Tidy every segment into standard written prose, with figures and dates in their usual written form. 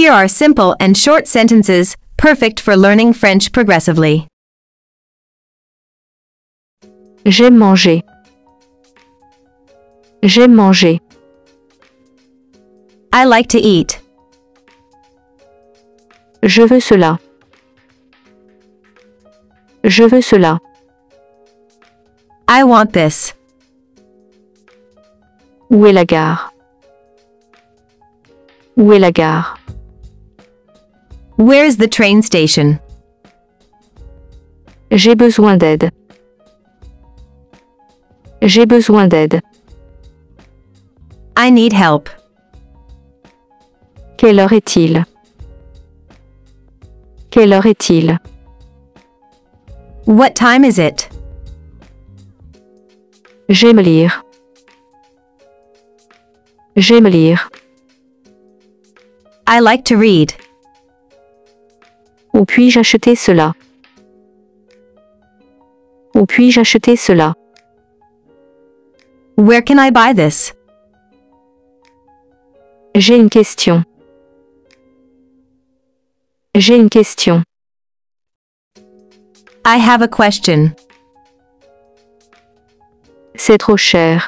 Here are simple and short sentences, perfect for learning French progressively. J'aime manger. J'aime manger. I like to eat. Je veux cela. Je veux cela. I want this. Où est la gare? Où est la gare? Where's the train station? J'ai besoin d'aide. J'ai besoin d'aide. I need help. Quelle heure est-il? Quelle heure est-il? What time is it? J'aime lire. J'aime lire. I like to read. Où puis-je acheter cela? Où puis-je acheter cela? Where can I buy this? J'ai une question. J'ai une question. I have a question. C'est trop cher.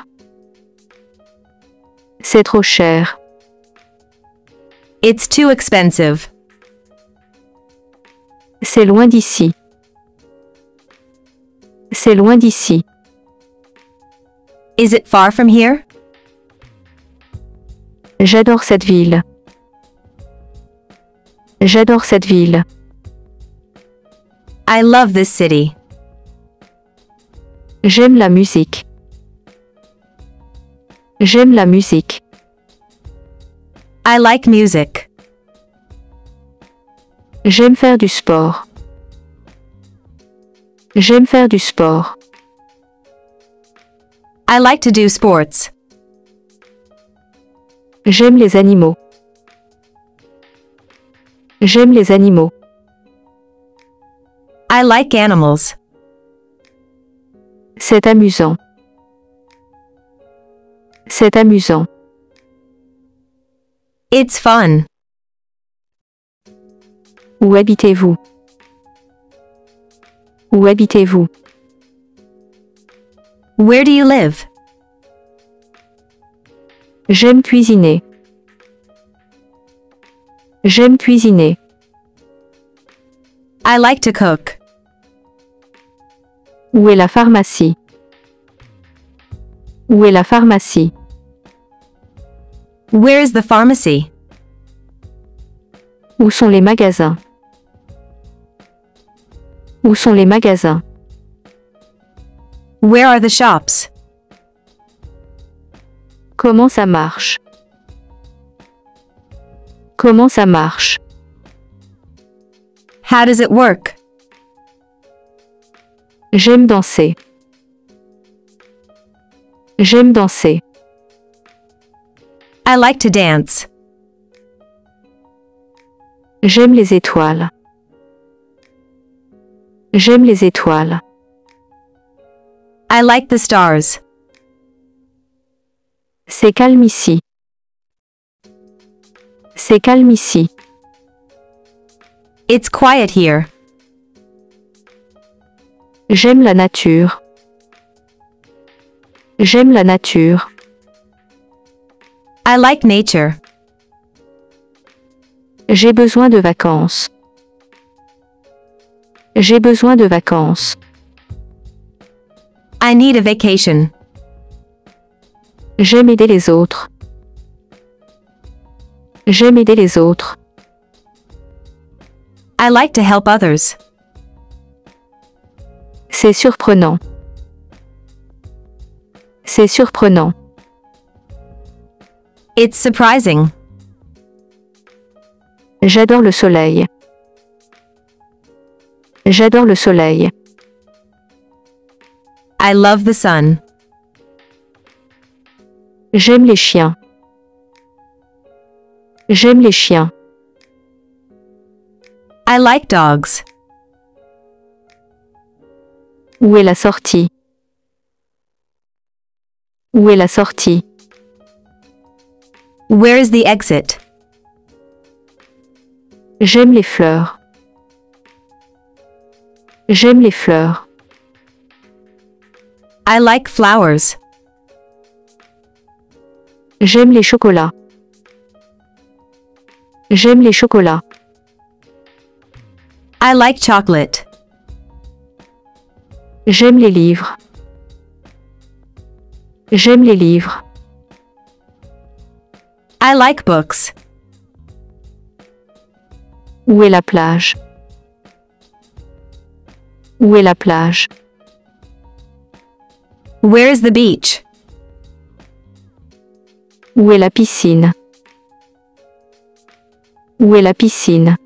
C'est trop cher. It's too expensive. C'est loin d'ici. C'est loin d'ici. Is it far from here? J'adore cette ville. J'adore cette ville. I love this city. J'aime la musique. J'aime la musique. I like music. J'aime faire du sport. J'aime faire du sport. I like to do sports. J'aime les animaux. J'aime les animaux. I like animals. C'est amusant. C'est amusant. It's fun. Où habitez-vous? Où habitez-vous? Where do you live? J'aime cuisiner. J'aime cuisiner. I like to cook. Où est la pharmacie? Où est la pharmacie? Where is the pharmacy? Où sont les magasins? Où sont les magasins? Where are the shops? Comment ça marche? Comment ça marche? How does it work? J'aime danser. J'aime danser. I like to dance. J'aime les étoiles. J'aime les étoiles. I like the stars. C'est calme ici. C'est calme ici. It's quiet here. J'aime la nature. J'aime la nature. I like nature. J'ai besoin de vacances. J'ai besoin de vacances. I need a vacation. J'aime aider les autres. J'aime aider les autres. I like to help others. C'est surprenant. C'est surprenant. It's surprising. J'adore le soleil. J'adore le soleil. I love the sun. J'aime les chiens. J'aime les chiens. I like dogs. Où est la sortie? Où est la sortie? Where is the exit? J'aime les fleurs. J'aime les fleurs. I like flowers. J'aime les chocolats. J'aime les chocolats. I like chocolate. J'aime les livres. J'aime les livres. I like books. Où est la plage? Où est la plage? Where is the beach? Où est la piscine? Où est la piscine?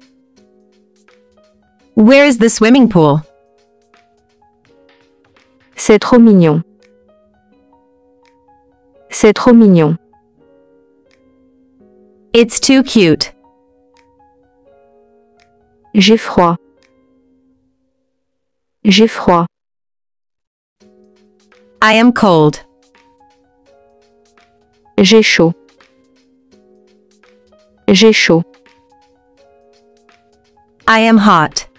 Where is the swimming pool? C'est trop mignon. C'est trop mignon. It's too cute. J'ai froid. J'ai froid. I am cold. J'ai chaud. J'ai chaud. I am hot.